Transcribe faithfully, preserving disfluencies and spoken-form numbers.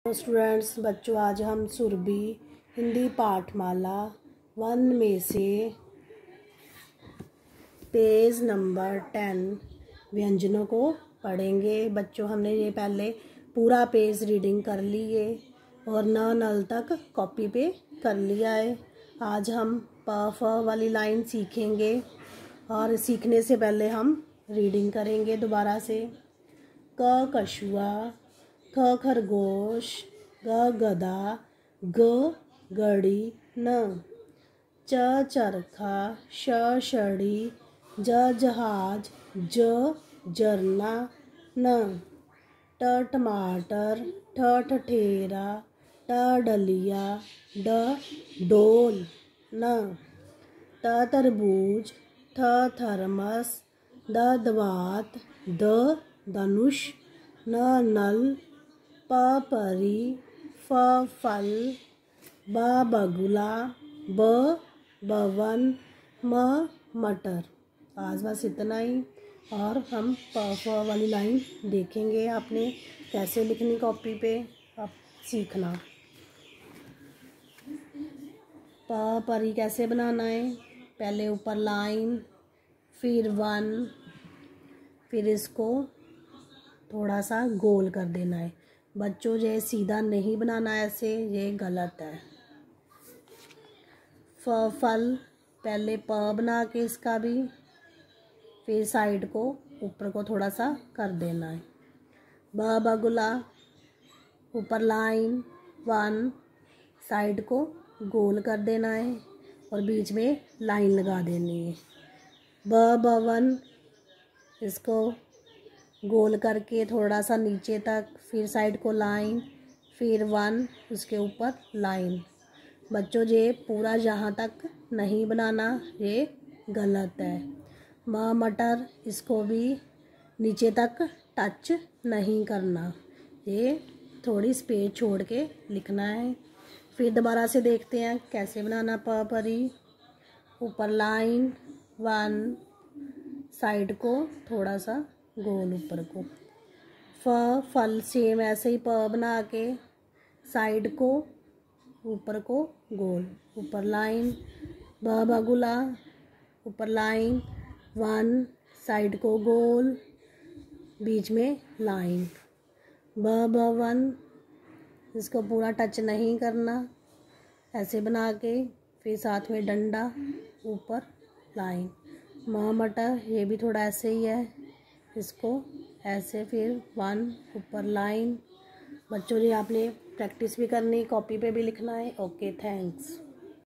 Students बच्चों, आज हम सुरभि हिंदी पाठमाला वन में से पेज नंबर टेन व्यंजनों को पढ़ेंगे। बच्चों, हमने ये पहले पूरा पेज रीडिंग कर ली है और न नल तक कॉपी पे कर लिया है। आज हम प फ वाली लाइन सीखेंगे और सीखने से पहले हम रीडिंग करेंगे दोबारा से। क कछुआ, ख खरगोश, ग गधा, ग घड़ी न, च चरखा, श छड़ी, ज जहाज, ज झरना न, ट टमाटर, ठ ठठेरा, ट डलिया, ड डोल न, त तरबूज, थ थर्मस, द दवात, द धनुष, न नल, प परी, फ फल, ब बगुला, ब बवन, म मटर। आज बस इतना ही और हम प फ वाली लाइन देखेंगे। आपने कैसे लिखनी कॉपी पे आप सीखना। प परी कैसे बनाना है, पहले ऊपर लाइन, फिर वन, फिर इसको थोड़ा सा गोल कर देना है। बच्चों, ये सीधा नहीं बनाना है, ऐसे ये गलत है। फ फल, पहले प बना के इसका भी, फिर साइड को ऊपर को थोड़ा सा कर देना है। ब बगुला, ऊपर लाइन वन, साइड को गोल कर देना है और बीच में लाइन लगा देनी है। ब बवन, इसको गोल करके थोड़ा सा नीचे तक, फिर साइड को लाइन, फिर वन, उसके ऊपर लाइन। बच्चों, ये पूरा यहाँ तक नहीं बनाना, ये गलत है। म मटर, इसको भी नीचे तक टच नहीं करना, ये थोड़ी स्पेस छोड़ के लिखना है। फिर दोबारा से देखते हैं कैसे बनाना। प परी, ऊपर लाइन वन, साइड को थोड़ा सा गोल ऊपर को। फ फल, सेम ऐसे ही प बना के साइड को ऊपर को गोल, ऊपर लाइन। ब बगुला, ऊपर लाइन वन, साइड को गोल, बीच में लाइन। ब बवन, इसको पूरा टच नहीं करना, ऐसे बना के फिर साथ में डंडा, ऊपर लाइन। म मटर, ये भी थोड़ा ऐसे ही है, इसको ऐसे फिर वन, ऊपर लाइन। बच्चों, ये आपने प्रैक्टिस भी करनी, कॉपी पे भी लिखना है। Okay, thanks.